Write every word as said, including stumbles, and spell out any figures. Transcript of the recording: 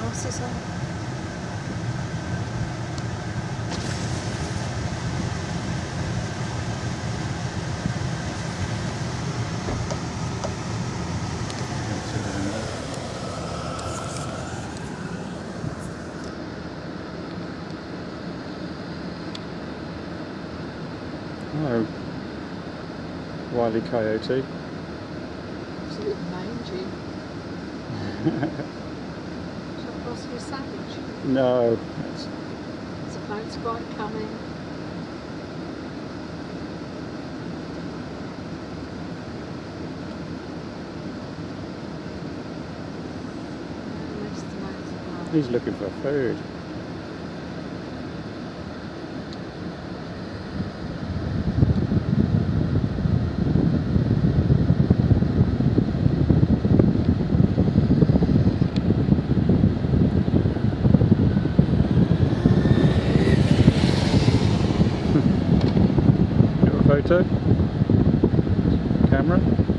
glasses on. Hello, wily coyote. It's a bit mangy. Shall I cross your sandwich? No. That's... There's a motorbike coming. Oh, there's the motorbike. He's looking for food. Photo? Camera?